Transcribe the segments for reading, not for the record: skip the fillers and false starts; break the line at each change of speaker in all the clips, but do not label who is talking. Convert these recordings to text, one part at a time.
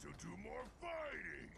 she'll do more fighting.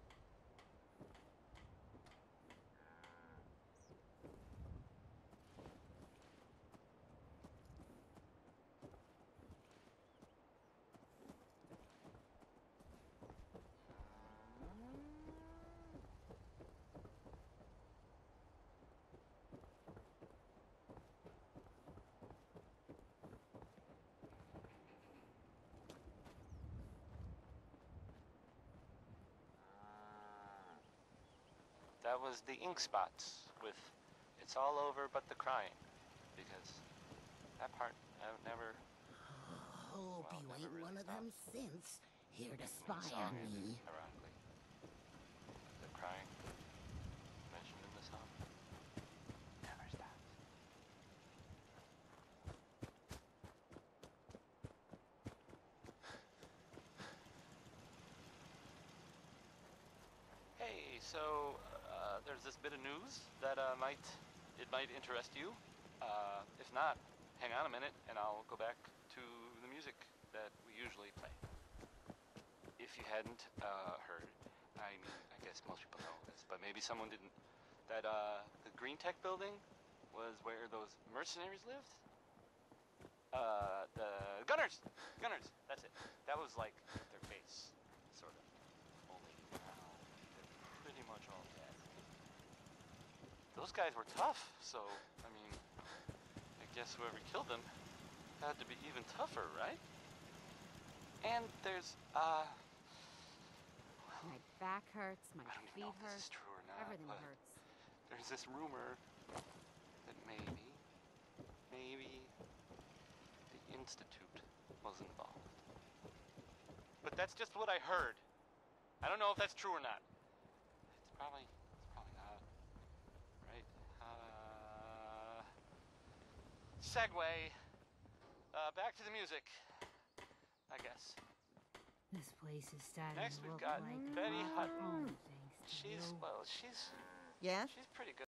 That was the ink spots with "It's all over but the crying," because that part I've never.
Hope you
never
ain't
really
one of them
stopped.
synths here to
The
spy
song
on
ended,
me.
ironically. The crying mentioned in the song never stops. Hey, so there's this bit of news that might interest you. If not, hang on a minute, and I'll go back to the music that we usually play. If you hadn't heard, I mean, I guess most people know this, but maybe someone didn't. That the Green Tech building was where those mercenaries lived. The Gunners, that's it. That was like their base, sort of. Only now they're pretty much all dead. Those guys were tough, so I mean, I guess whoever killed them had to be even tougher, right? And there's
My back hurts, my
I don't even
feet
know if this
hurt,
is true or not,
everything
but
hurts.
there's this rumor that maybe the Institute was involved. But that's just what I heard. I don't know if that's true or not. It's probably not, right? Segue. Back to the music, I guess.
This place is starting
Next
to
we've
look
got
like
Betty
our
Hutton.
home, thanks to you.
She's
Yes?
pretty good.